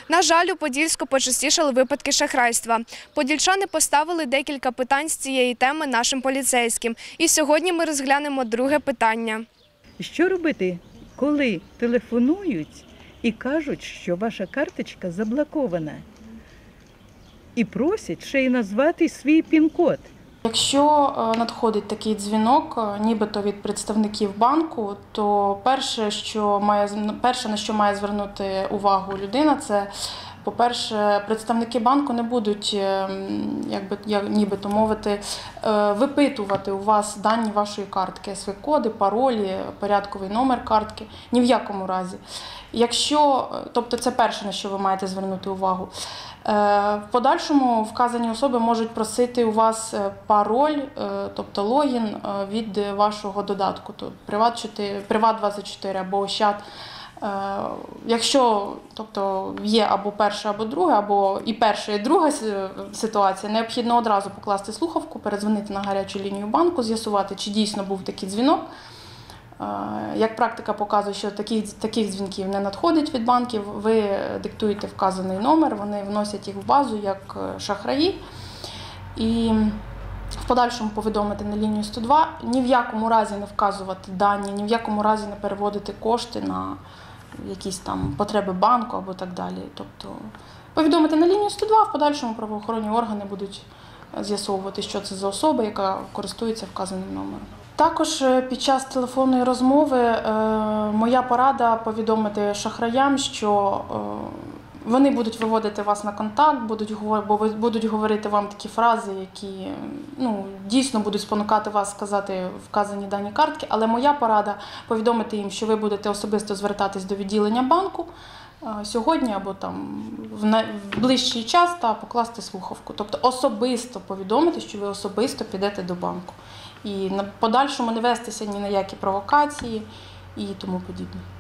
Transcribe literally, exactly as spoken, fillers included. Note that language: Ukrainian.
На жаль, у Подільську почастішали випадки шахрайства. Подільчани поставили декілька питань з цієї теми нашим поліцейським. І сьогодні ми розглянемо друге питання. Що робити, коли телефонують і кажуть, що ваша карточка заблокована? І просять ще й назвати свій пін-код. Якщо надходить такий дзвінок, нібито від представників банку, то перше, що має, перше, на що має звернути увагу людина, це, по-перше, представники банку не будуть, якби, як, нібито мовити, випитувати у вас дані вашої картки, ес ве-коди, паролі, порядковий номер картки, ні в якому разі. Якщо, тобто це перше, на що ви маєте звернути увагу. В подальшому вказані особи можуть просити у вас пароль, тобто логін від вашого додатку, Приват двадцять чотири або Ощад. Якщо тобто, є або перше, або друге, або і перша, і друга ситуація, необхідно одразу покласти слухавку, передзвонити на гарячу лінію банку, з'ясувати, чи дійсно був такий дзвінок. Як практика показує, що таких, таких дзвінків не надходить від банків, ви диктуєте вказаний номер, вони вносять їх в базу як шахраї. І в подальшому повідомити на лінію сто два, ні в якому разі не вказувати дані, ні в якому разі не переводити кошти на якісь там потреби банку або так далі. Тобто повідомити на лінію сто два, в подальшому правоохоронні органи будуть з'ясовувати, що це за особа, яка користується вказаним номером. Також під час телефонної розмови е, моя порада повідомити шахраям, що е, вони будуть виводити вас на контакт, будуть, будуть говорити вам такі фрази, які ну, дійсно будуть спонукати вас сказати вказані дані картки, але моя порада повідомити їм, що ви будете особисто звертатись до відділення банку е, сьогодні або там в, на, в ближчий час та покласти слухавку. Тобто особисто повідомити, що ви особисто підете до банку. І на подальшому не вестися ні на які провокації і тому подібне.